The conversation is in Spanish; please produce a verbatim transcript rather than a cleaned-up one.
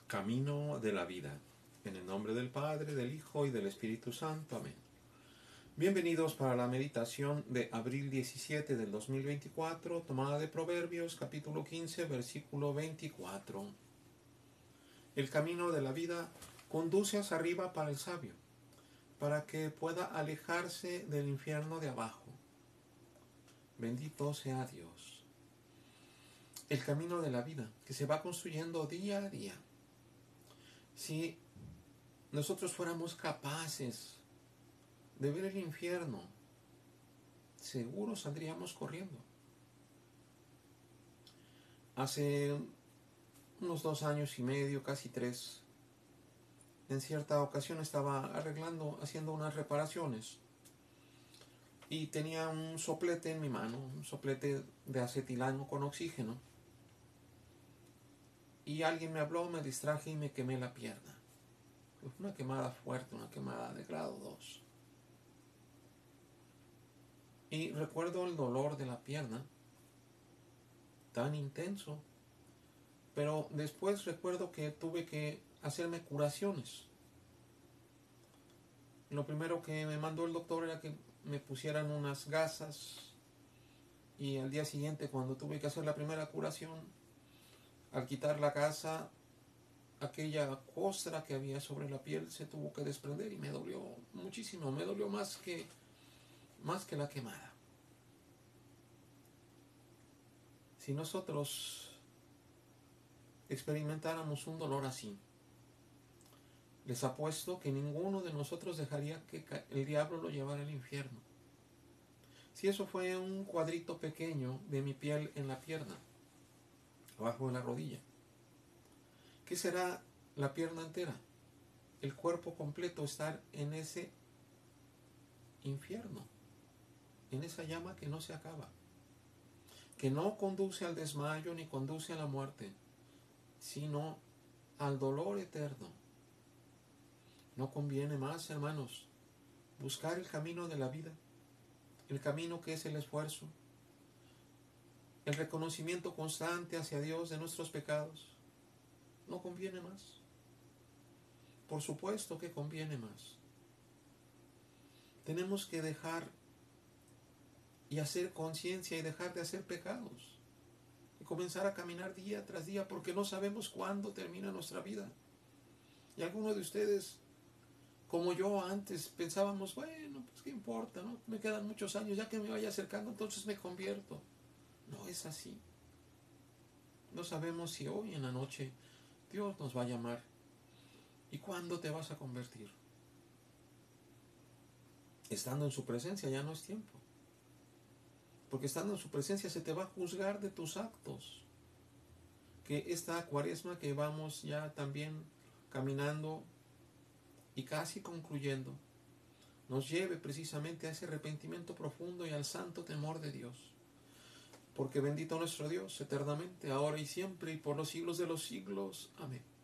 Camino de la vida. En el nombre del Padre, del Hijo y del Espíritu Santo. Amén. Bienvenidos para la meditación de abril diecisiete del dos mil veinticuatro, tomada de Proverbios, capítulo quince, versículo veinticuatro. El camino de la vida conduce hacia arriba para el sabio, para que pueda alejarse del infierno de abajo. Bendito sea Dios. El camino de la vida, que se va construyendo día a día. Si nosotros fuéramos capaces de ver el infierno, seguro saldríamos corriendo. Hace unos dos años y medio, casi tres, en cierta ocasión estaba arreglando, haciendo unas reparaciones y tenía un soplete en mi mano, un soplete de acetilano con oxígeno, y alguien me habló, me distraje y me quemé la pierna. Fue una quemada fuerte, una quemada de grado dos. Y recuerdo el dolor de la pierna, tan intenso, pero después recuerdo que tuve que hacerme curaciones. Lo primero que me mandó el doctor era que me pusieran unas gasas, y al día siguiente, cuando tuve que hacer la primera curación, al quitar la gasa, aquella costra que había sobre la piel se tuvo que desprender y me dolió muchísimo, me dolió más que, más que la quemada. Si nosotros experimentáramos un dolor así, les apuesto que ninguno de nosotros dejaría que el diablo lo llevara al infierno. Si eso fue un cuadrito pequeño de mi piel en la pierna, abajo de la rodilla, ¿qué será la pierna entera? El cuerpo completo, estar en ese infierno, en esa llama que no se acaba, que no conduce al desmayo ni conduce a la muerte, sino al dolor eterno. ¿No conviene más, hermanos, buscar el camino de la vida, el camino que es el esfuerzo, el reconocimiento constante hacia Dios de nuestros pecados? ¿No conviene más? Por supuesto que conviene más. Tenemos que dejar y hacer conciencia y dejar de hacer pecados y comenzar a caminar día tras día, porque no sabemos cuándo termina nuestra vida. Y algunos de ustedes, como yo antes, pensábamos, bueno, pues qué importa, ¿no? Me quedan muchos años, ya que me vaya acercando, entonces me convierto. No es así. No sabemos si hoy en la noche Dios nos va a llamar. ¿Y cuándo te vas a convertir? Estando en su presencia ya no es tiempo. Porque estando en su presencia se te va a juzgar de tus actos. Que esta cuaresma que vamos ya también caminando y casi concluyendo, nos lleve precisamente a ese arrepentimiento profundo y al santo temor de Dios. Porque bendito nuestro Dios eternamente, ahora y siempre, y por los siglos de los siglos. Amén.